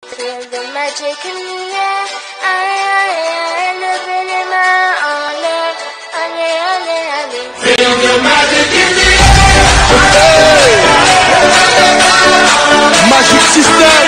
Feel the magic in the air. I love it in my honor. Feel the magic in the air. Magic System.